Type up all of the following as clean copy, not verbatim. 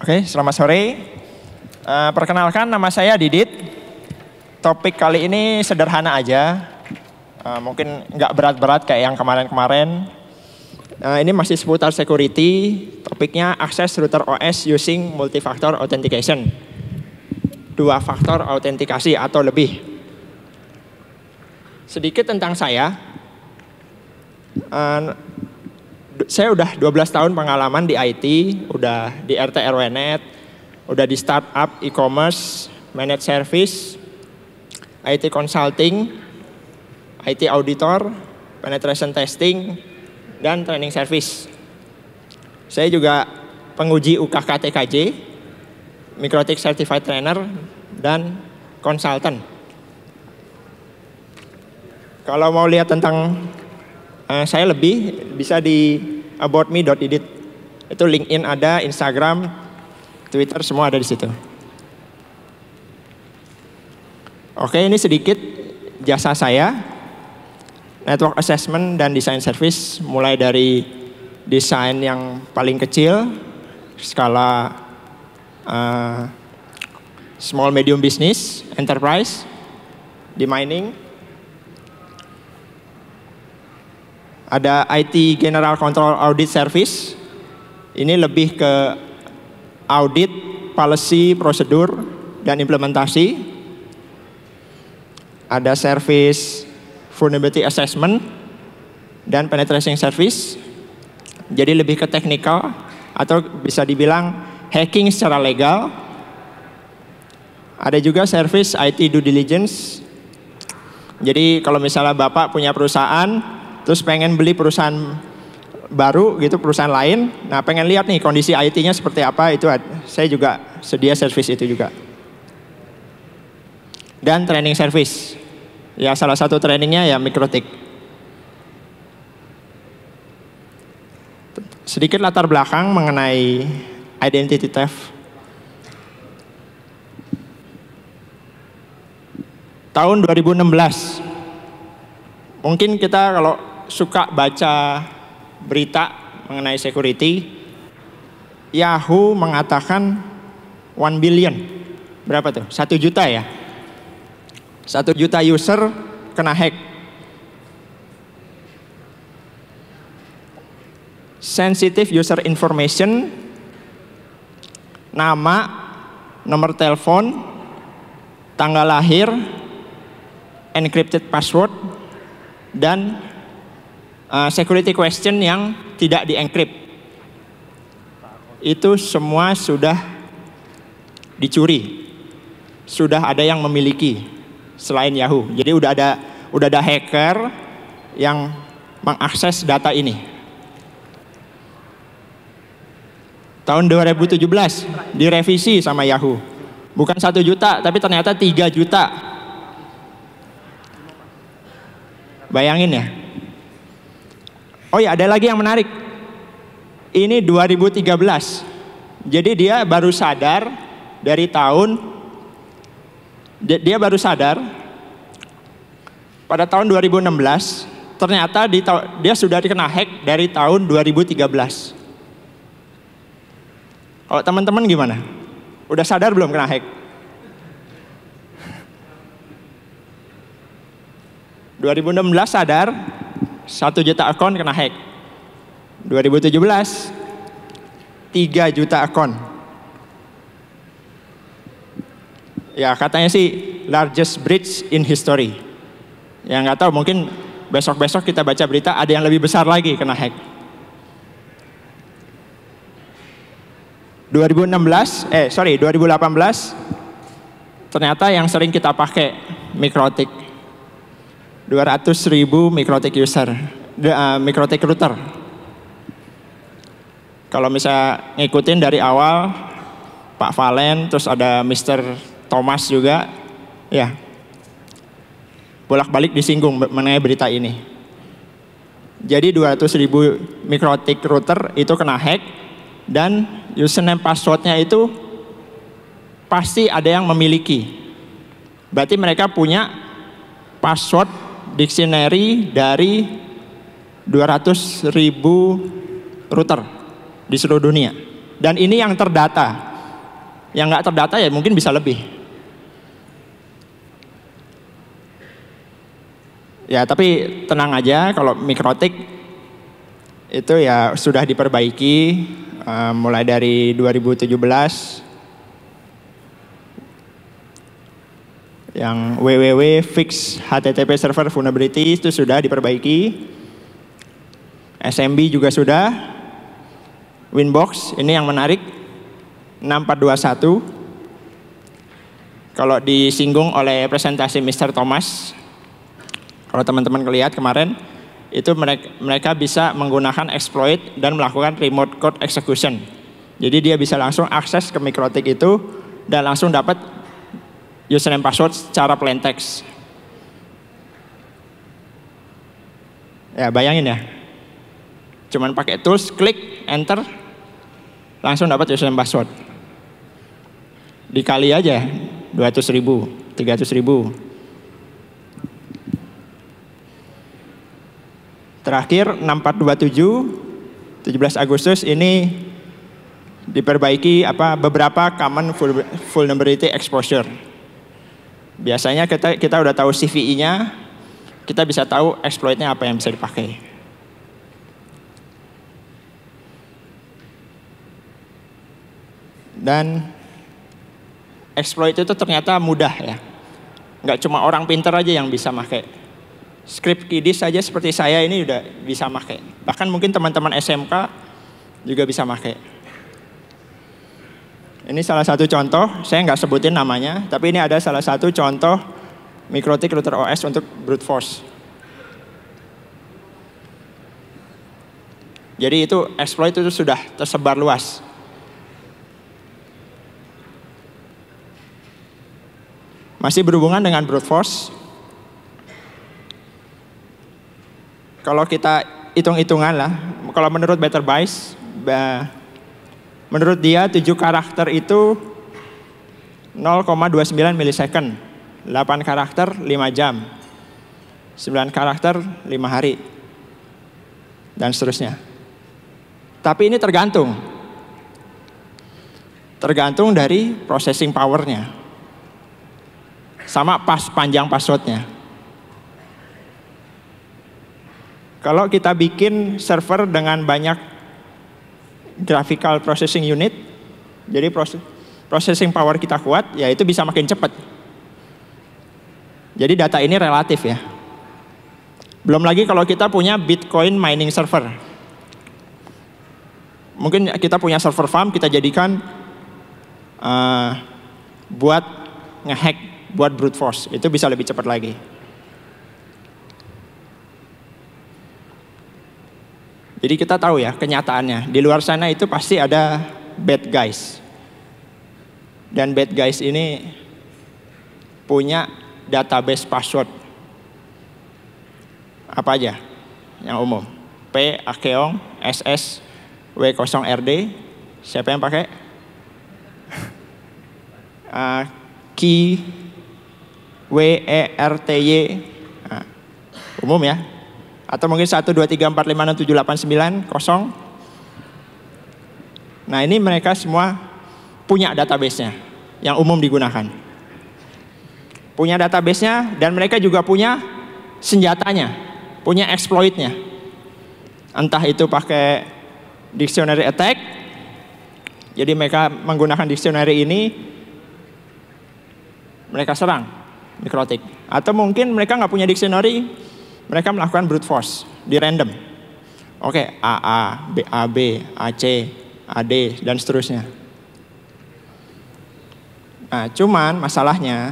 Oke, selamat sore. Perkenalkan, nama saya Didit. Topik kali ini sederhana aja. Mungkin nggak berat-berat kayak yang kemarin-kemarin. Ini masih seputar security. Topiknya akses router OS using Multi-Factor Authentication. 2 faktor autentikasi atau lebih. Sedikit tentang saya. Saya udah 12 tahun pengalaman di IT, udah di RT RW-Net, udah di startup e-commerce, managed service, IT consulting, IT auditor, penetration testing, dan training service. Saya juga penguji UKK TKJ, MikroTik Certified Trainer, dan konsultan. Kalau mau lihat tentang saya lebih, bisa di aboutme.didit. Itu LinkedIn ada, Instagram, Twitter, semua ada di situ. Oke, ini sedikit jasa saya. Network assessment dan design service, mulai dari desain yang paling kecil, skala small medium business, enterprise, di mining. Ada IT General Control Audit Service. Ini lebih ke audit, policy, prosedur, dan implementasi. Ada service vulnerability assessment dan penetration service. Jadi lebih ke technical atau bisa dibilang hacking secara legal. Ada juga service IT due diligence. Jadi kalau misalnya Bapak punya perusahaan, terus pengen beli perusahaan baru gitu, perusahaan lain, nah pengen lihat nih kondisi IT-nya seperti apa, itu saya juga sedia service itu juga. Dan training service, ya salah satu trainingnya ya MikroTik. Sedikit latar belakang mengenai identity theft. Tahun 2016, mungkin kita kalau suka baca berita mengenai security, Yahoo mengatakan 1 billion. Berapa tuh? 1 juta ya? 1 juta user kena hack. Sensitive user information, nama, nomor telepon, tanggal lahir, encrypted password, dan security question yang tidak di-encrypt. Itu semua sudah dicuri. Sudah ada yang memiliki selain Yahoo. Jadi udah ada hacker yang mengakses data ini. Tahun 2017 direvisi sama Yahoo. Bukan 1 juta, tapi ternyata 3 juta. Bayangin ya. Oh ya, ada lagi yang menarik. Ini 2013. Jadi dia baru sadar dari tahun, dia baru sadar pada tahun 2016, ternyata dia sudah dikena hack dari tahun 2013. Kalau teman-teman gimana? Udah sadar belum kena hack? 2016 sadar, 1 juta akun kena hack. 2017, 3 juta akun. Ya katanya sih largest breach in history. Ya nggak tahu, mungkin besok-besok kita baca berita ada yang lebih besar lagi kena hack. 2018 ternyata yang sering kita pakai MikroTik. 200.000 MikroTik user, MikroTik router. Kalau misalnya ngikutin dari awal, Pak Valen, terus ada Mr. Thomas juga, ya bolak-balik disinggung mengenai berita ini. Jadi 200.000 MikroTik router itu kena hack, dan username passwordnya itu pasti ada yang memiliki. Berarti mereka punya password dictionary dari 200.000 router di seluruh dunia. Dan ini yang terdata. Yang nggak terdata ya mungkin bisa lebih. Ya tapi tenang aja, kalau MikroTik itu ya sudah diperbaiki mulai dari 2017. Yang www fix HTTP server vulnerability itu sudah diperbaiki. SMB juga sudah. Winbox ini yang menarik 6421. Kalau disinggung oleh presentasi Mr. Thomas, kalau teman-teman lihat kemarin, itu mereka bisa menggunakan exploit dan melakukan remote code execution. Jadi dia bisa langsung akses ke MikroTik itu dan langsung dapat username password secara plain text. Ya bayangin ya, cuman pakai tools, klik, enter, langsung dapat username password. Dikali aja 200.000, 300.000. Terakhir 6427, 17 Agustus ini diperbaiki beberapa common vulnerability exposure. Biasanya kita udah tahu CVE-nya, kita bisa tahu exploit-nya apa yang bisa dipakai. Dan exploit itu ternyata mudah ya. Nggak cuma orang pinter aja yang bisa pakai. Script kiddies saja seperti saya ini udah bisa pakai. Bahkan mungkin teman-teman SMK juga bisa pakai. Ini salah satu contoh, saya nggak sebutin namanya, tapi ini ada salah satu contoh MikroTik RouterOS untuk brute force. Jadi itu exploit itu sudah tersebar luas. Masih berhubungan dengan brute force. Kalau kita hitung-hitungan lah, kalau menurut Betterbytes, menurut dia 7 karakter itu 0,29 milisecond, 8 karakter 5 jam, 9 karakter 5 hari, dan seterusnya. Tapi ini tergantung dari processing powernya, sama panjang passwordnya. Kalau kita bikin server dengan banyak graphical processing unit, jadi processing power kita kuat, ya itu bisa makin cepat. Jadi data ini relatif ya. Belum lagi kalau kita punya Bitcoin mining server. Mungkin kita punya server farm, kita jadikan buat ngehack, buat brute force. Itu bisa lebih cepat lagi. Jadi kita tahu ya kenyataannya, di luar sana itu pasti ada bad guys. Dan bad guys ini punya database password. Apa aja yang umum? P, Akeong, SS, W0RD. Siapa yang pakai? Key, WERTY. Nah, umum ya. Atau mungkin 1, 2, 3, 4, 5, 6, 7, 8, 9, 0. Nah ini mereka semua punya database-nya yang umum digunakan. Punya database-nya dan mereka juga punya senjatanya, punya exploit-nya. Entah itu pakai dictionary attack, jadi mereka menggunakan dictionary ini, mereka serang MikroTik. Atau mungkin mereka nggak punya dictionary, mereka melakukan brute force di random. Oke, AA, BAB, AC, AD, dan seterusnya. Nah, cuman masalahnya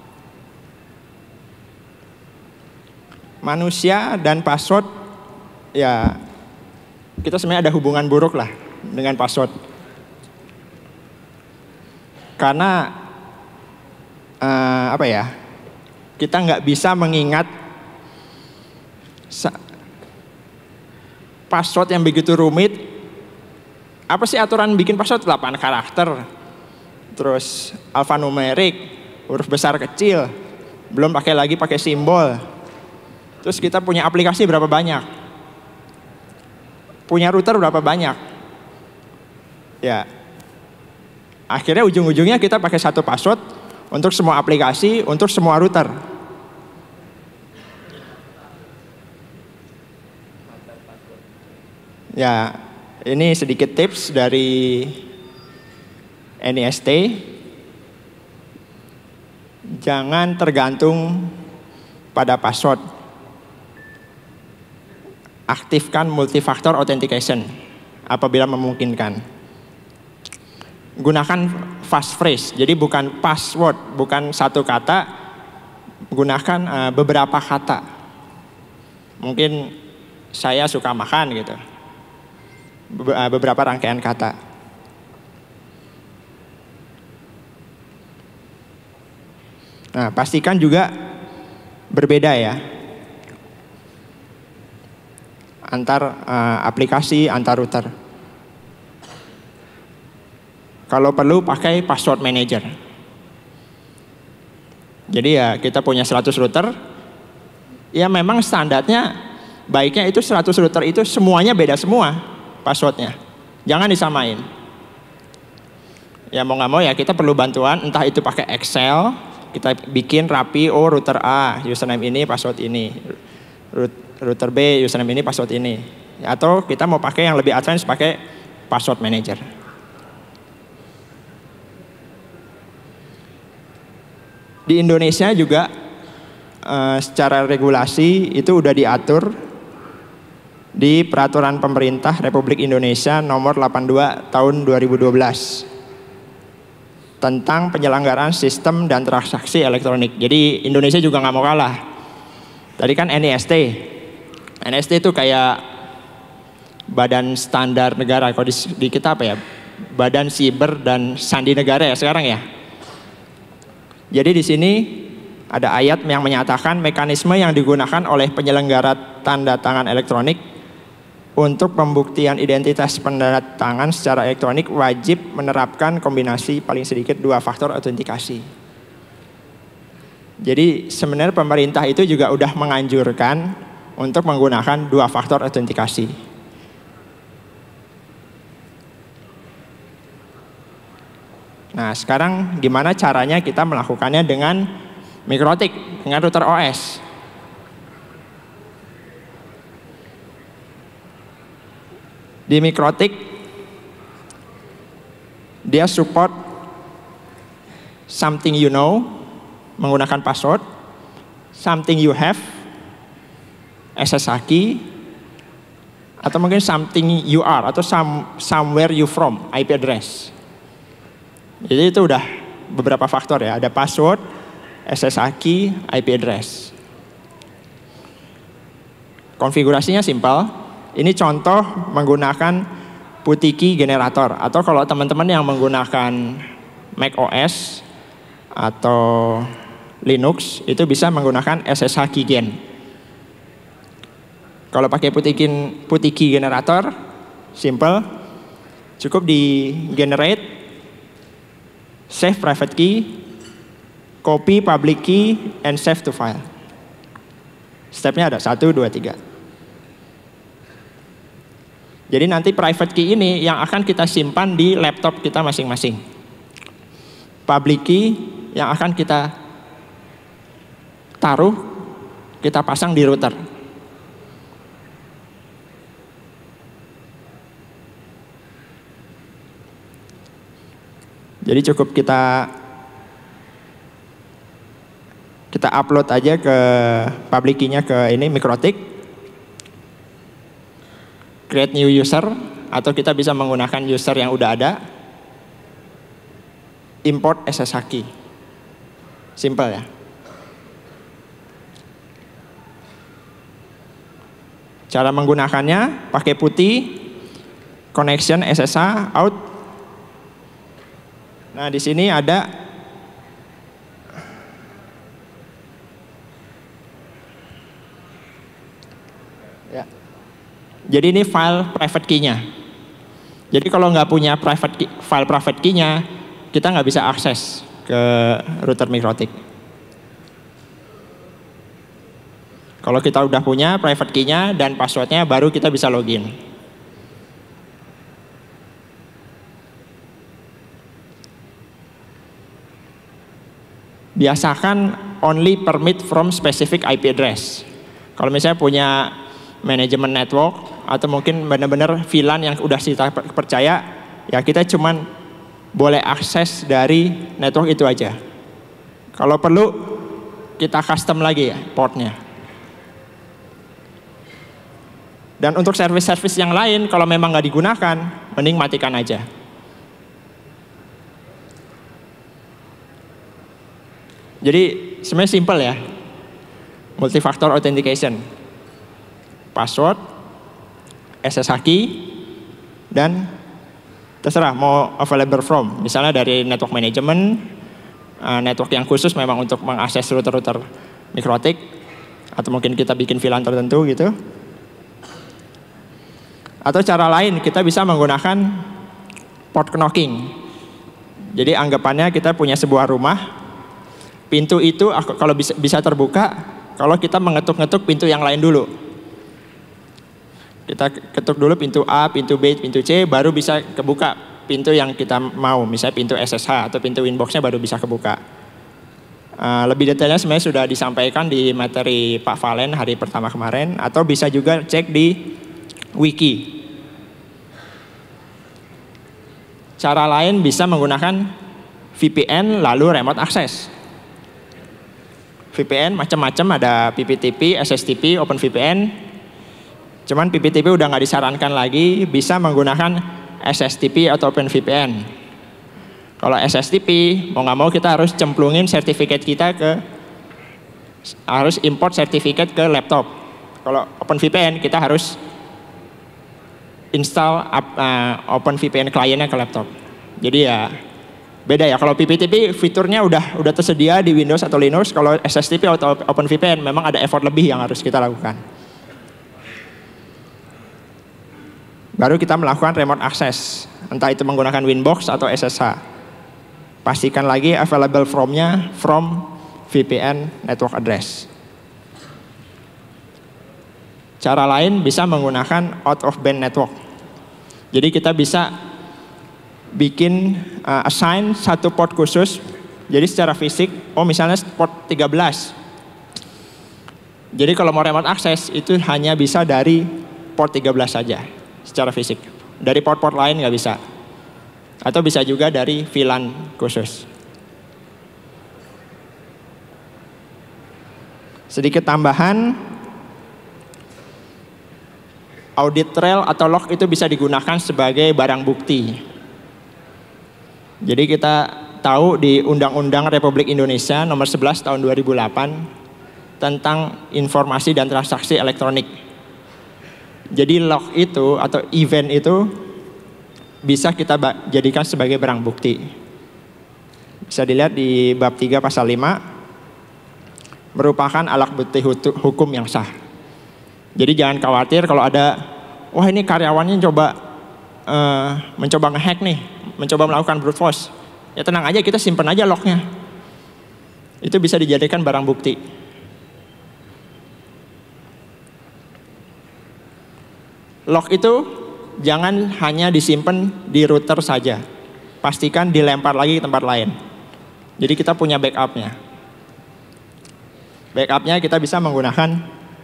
manusia dan password, ya kita sebenarnya ada hubungan buruk lah dengan password. Karena kita nggak bisa mengingat password yang begitu rumit. Apa sih aturan bikin password? 8 karakter, terus alfanumerik, huruf besar kecil, belum pakai simbol. Terus kita punya aplikasi berapa banyak, punya router berapa banyak. Ya, akhirnya ujung-ujungnya kita pakai satu password untuk semua aplikasi, untuk semua router. Ya, ini sedikit tips dari NIST. Jangan tergantung pada password. Aktifkan Multi-Factor Authentication apabila memungkinkan. Gunakan fast phrase, jadi bukan password, bukan satu kata, gunakan beberapa kata. Mungkin saya suka makan gitu, beberapa rangkaian kata. Nah, pastikan juga berbeda ya, antar aplikasi, antar router. Kalau perlu pakai password manager. Jadi ya kita punya 100 router, ya memang standarnya baiknya itu 100 router itu semuanya beda semua passwordnya. Jangan disamain. Ya mau nggak mau ya kita perlu bantuan, entah itu pakai Excel, kita bikin rapi, oh router A, username ini, password ini. Router B, username ini, password ini. Atau kita mau pakai yang lebih advance, pakai password manager. Di Indonesia juga secara regulasi itu udah diatur di Peraturan Pemerintah Republik Indonesia nomor 82 tahun 2012 tentang penyelenggaraan sistem dan transaksi elektronik. Jadi Indonesia juga nggak mau kalah. Tadi kan NIST. NIST itu kayak badan standar negara. Kalau di kita apa ya? Badan Siber dan Sandi Negara ya sekarang ya. Jadi di sini ada ayat yang menyatakan mekanisme yang digunakan oleh penyelenggara tanda tangan elektronik untuk pembuktian identitas penanda tangan secara elektronik wajib menerapkan kombinasi paling sedikit 2 faktor autentikasi. Jadi sebenarnya pemerintah itu juga udah menganjurkan untuk menggunakan 2 faktor autentikasi. Nah sekarang gimana caranya kita melakukannya dengan MikroTik, dengan RouterOS. Di MikroTik dia support something you know menggunakan password, something you have SSH key, atau mungkin something you are atau somewhere you from IP address. Jadi itu udah beberapa faktor ya, ada password, SSH key, IP address. Konfigurasinya simpel. Ini contoh menggunakan putih key generator, atau kalau teman-teman yang menggunakan macOS atau Linux itu bisa menggunakan SSH key gen. Kalau pakai putih key generator, simple, cukup di generate, save private key, copy public key, and save to file. Stepnya ada 1, 2, 3. Jadi nanti private key ini yang akan kita simpan di laptop kita masing-masing. Public key yang akan kita taruh, kita pasang di router. Jadi cukup kita upload aja ke public key-nya ke ini MikroTik. Create new user, atau kita bisa menggunakan user yang udah ada. Import SSH key. Simple ya. Cara menggunakannya pakai putih, connection SSH out. Nah, di sini ada ya. Jadi ini file private key-nya. Jadi kalau nggak punya file private key-nya, kita nggak bisa akses ke router MikroTik. Kalau kita udah punya private key-nya dan password-nya, baru kita bisa login. biasakan only permit from specific IP address. Kalau misalnya punya manajemen network atau mungkin benar-benar VLAN yang udah kita percaya, ya kita cuman boleh akses dari network itu aja. Kalau perlu kita custom lagi ya portnya. Dan untuk service-service yang lain, kalau memang nggak digunakan, mending matikan aja. Jadi sebenarnya simple ya, Multi-Factor Authentication, password, SSH key, dan terserah mau available from, misalnya dari network management, network yang khusus memang untuk mengakses router-router MikroTik, atau mungkin kita bikin VLAN tertentu gitu. Atau cara lain kita bisa menggunakan port knocking. Jadi anggapannya kita punya sebuah rumah, pintu itu kalau bisa terbuka kalau kita mengetuk-ngetuk pintu yang lain dulu. Kita ketuk dulu pintu A, pintu B, pintu C, baru bisa kebuka pintu yang kita mau. Misalnya pintu SSH atau pintu inboxnya baru bisa kebuka. Lebih detailnya sebenarnya sudah disampaikan di materi Pak Valen hari pertama kemarin, atau bisa juga cek di wiki. Cara lain bisa menggunakan VPN lalu remote access. VPN macam-macam, ada PPTP, SSTP, OpenVPN. Cuman PPTP udah nggak disarankan lagi, bisa menggunakan SSTP atau OpenVPN. Kalau SSTP, mau nggak mau kita harus cemplungin sertifikat kita harus import sertifikat ke laptop. Kalau OpenVPN kita harus install OpenVPN kliennya ke laptop. Jadi ya beda ya. Kalau PPTP fiturnya udah tersedia di Windows atau Linux. Kalau SSTP atau OpenVPN memang ada effort lebih yang harus kita lakukan. Baru kita melakukan remote access, entah itu menggunakan Winbox atau SSH. Pastikan lagi available from-nya from VPN network address. Cara lain bisa menggunakan out of band network. Jadi kita bisa bikin assign satu port khusus. Jadi secara fisik, misalnya port 13. Jadi kalau mau remote access itu hanya bisa dari port 13 saja secara fisik. Dari port-port lain nggak bisa. Atau bisa juga dari VLAN khusus. Sedikit tambahan, audit trail atau log itu bisa digunakan sebagai barang bukti. Jadi kita tahu di Undang-Undang Republik Indonesia nomor 11 tahun 2008 tentang informasi dan transaksi elektronik. Jadi log itu atau event itu bisa kita jadikan sebagai barang bukti. Bisa dilihat di bab 3 pasal 5, merupakan alat bukti hukum yang sah. Jadi jangan khawatir kalau ada, wah ini karyawannya mencoba ngehack nih, mencoba melakukan brute force. Ya tenang aja, kita simpan aja lognya. Itu bisa dijadikan barang bukti. Log itu jangan hanya disimpan di router saja. Pastikan dilempar lagi ke tempat lain. Jadi kita punya backupnya. Backupnya kita bisa menggunakan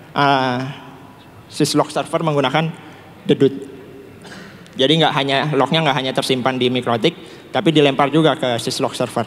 syslog server menggunakan dedut. Jadi lognya nggak hanya tersimpan di MikroTik, tapi dilempar juga ke syslog server.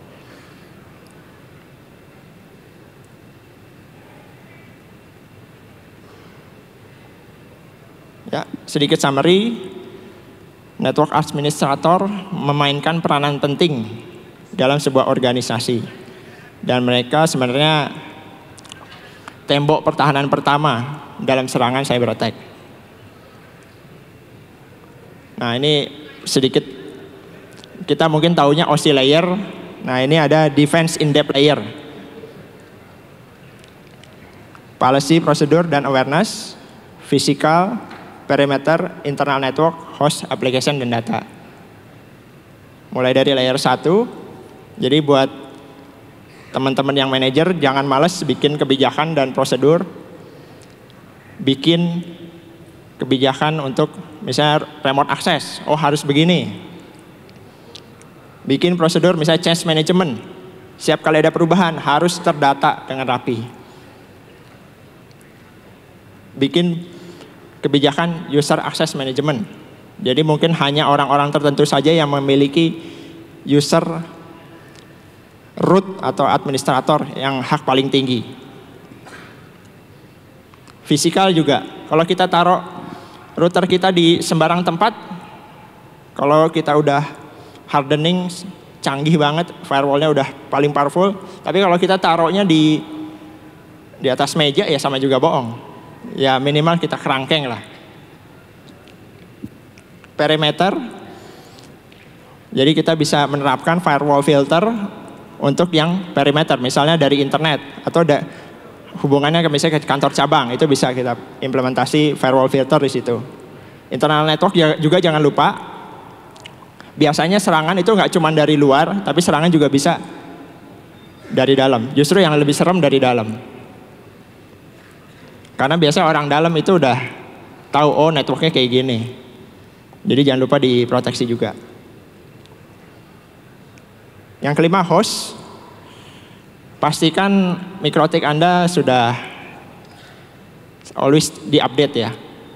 Ya, sedikit summary. Network administrator memainkan peranan penting dalam sebuah organisasi. Dan mereka sebenarnya tembok pertahanan pertama dalam serangan cyber attack. Nah ini sedikit, kita mungkin taunya OC layer. Nah ini ada defense in depth layer. Policy, prosedur, dan awareness. Physical, perimeter, internal network, host, application, dan data. Mulai dari layer 1. Jadi buat teman-teman yang manajer, jangan males bikin kebijakan dan prosedur. Bikin kebijakan untuk misalnya remote access. Oh harus begini. Bikin prosedur misalnya change management. Setiap kali ada perubahan harus terdata dengan rapi. Bikin kebijakan user access management. Jadi mungkin hanya orang-orang tertentu saja yang memiliki user root atau administrator yang hak paling tinggi. Fisikal juga. Kalau kita taruh router kita di sembarang tempat, kalau kita udah hardening canggih banget, firewallnya udah paling powerful. Tapi kalau kita taruhnya di atas meja ya sama juga bohong. Ya minimal kita kerangkeng lah. Perimeter. Jadi kita bisa menerapkan firewall filter untuk yang perimeter. Misalnya dari internet atau hubungannya misalnya ke kantor cabang, itu bisa kita implementasi firewall filter di situ. Internal network juga jangan lupa. Biasanya serangan itu nggak cuma dari luar, tapi serangan juga bisa dari dalam. Justru yang lebih serem dari dalam. Karena biasa orang dalam itu udah tahu, oh networknya kayak gini. Jadi jangan lupa diproteksi juga. Yang kelima, host. Pastikan MikroTik Anda sudah always diupdate ya.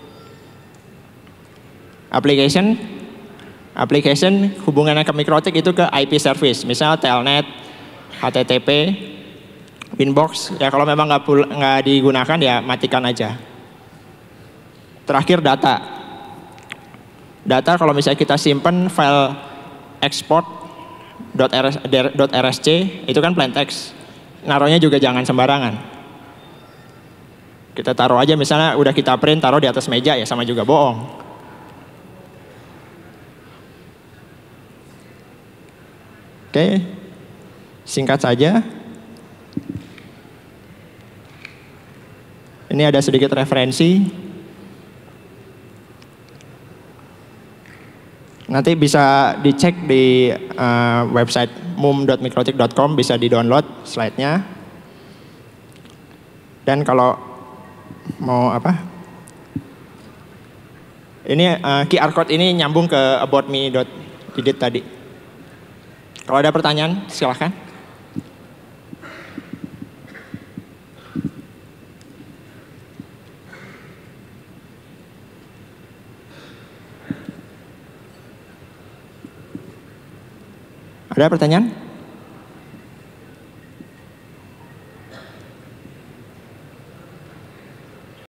Application hubungannya ke MikroTik itu ke IP service, misalnya telnet, HTTP, Winbox. Ya kalau memang nggak digunakan ya matikan aja. Terakhir data. Data kalau misalnya kita simpen file export.rsc itu kan plain text. Naruhnya juga jangan sembarangan. Kita taruh aja misalnya udah kita print taruh di atas meja ya sama juga bohong. Oke, singkat saja. Ini ada sedikit referensi. Nanti bisa dicek di website mum.mikrotik.com, bisa di-download slide-nya. Dan kalau mau ini QR code ini nyambung ke aboutme.didiet tadi. Kalau ada pertanyaan, silahkan. Ada pertanyaan?